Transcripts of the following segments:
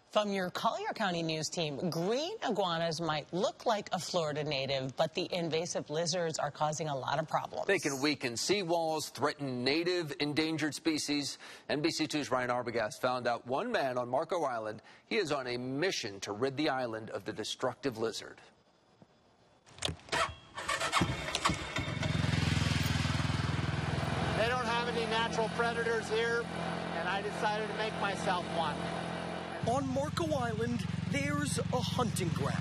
From your Collier County News team, green iguanas might look like a Florida native, but the invasive lizards are causing a lot of problems. They can weaken seawalls, threaten native endangered species. NBC2's Ryan Arbogast found out one man on Marco Island. He is on a mission to rid the island of the destructive lizard. They don't have any natural predators here, and I decided to make myself one. On Marco Island, there's a hunting ground.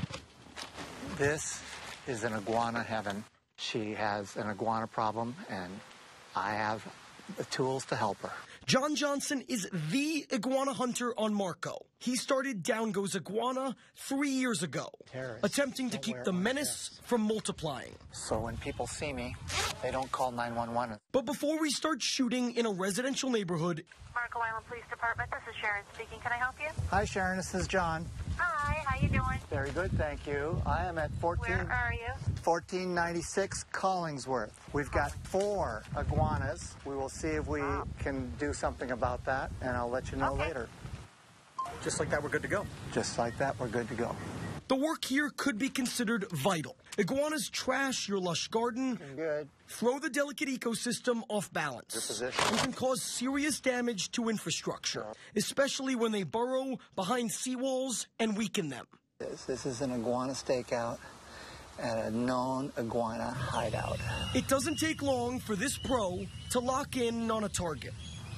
This is an iguana heaven. She has an iguana problem, and I have the tools to help her. John Johnson is the iguana hunter on Marco. He started Down Goes Iguana 3 years ago, attempting to keep the menace from multiplying. So when people see me, they don't call 911. But before we start shooting in a residential neighborhood... Marco Island Police Department, this is Sharon speaking. Can I help you? Hi, Sharon. This is John. Hi, how you doing? Very good, thank you. I am at Where are you? 1496 Collingsworth. We've got 4 iguanas. We will see if we can do something about that, and I'll let you know later. Just like that, we're good to go. Just like that, we're good to go. The work here could be considered vital. Iguanas trash your lush garden, throw the delicate ecosystem off balance, and can cause serious damage to infrastructure, especially when they burrow behind seawalls and weaken them. This is an iguana stakeout at a known iguana hideout. It doesn't take long for this pro to lock in on a target.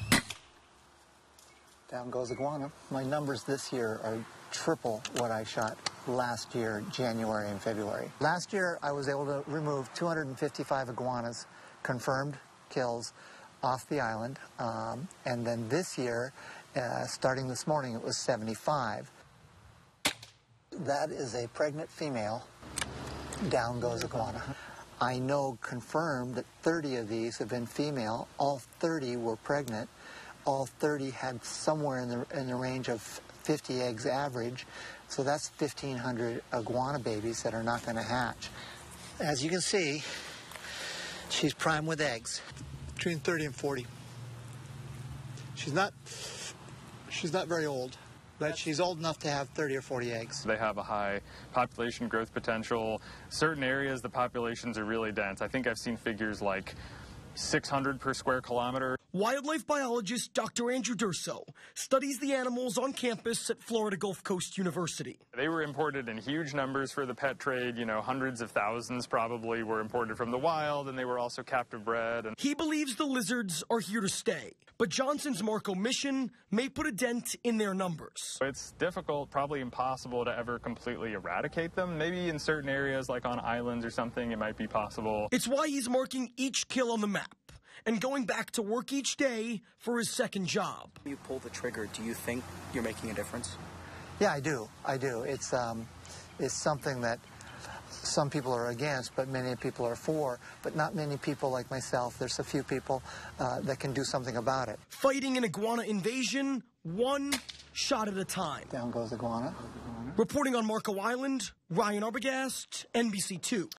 Down goes iguana. My numbers this year are triple what I shot last year, January and February. Last year, I was able to remove 255 iguanas, confirmed kills, off the island. And then this year, starting this morning, it was 75. That is a pregnant female. Down goes iguana. I know confirmed that 30 of these have been female. All 30 were pregnant. All 30 had somewhere in the range of 50 eggs average. So that's 1,500 iguana babies that are not going to hatch. As you can see, she's primed with eggs. Between 30 and 40. She's not very old, but she's old enough to have 30 or 40 eggs. They have a high population growth potential. Certain areas, the populations are really dense. I think I've seen figures like 600 per square kilometer. Wildlife biologist Dr. Andrew Durso studies the animals on campus at Florida Gulf Coast University. They were imported in huge numbers for the pet trade. You know, hundreds of thousands probably were imported from the wild, and they were also captive bred. And he believes the lizards are here to stay, but Johnson's Marco mission may put a dent in their numbers. It's difficult, probably impossible to ever completely eradicate them. Maybe in certain areas, like on islands or something, it might be possible. It's why he's marking each kill on the map and going back to work each day for his second job. When you pull the trigger, do you think you're making a difference? Yeah, I do. It's something that some people are against, but many people are for, but not many people like myself. There's a few people that can do something about it. Fighting an iguana invasion, one shot at a time. Down goes iguana. Reporting on Marco Island, Ryan Arbogast, NBC2.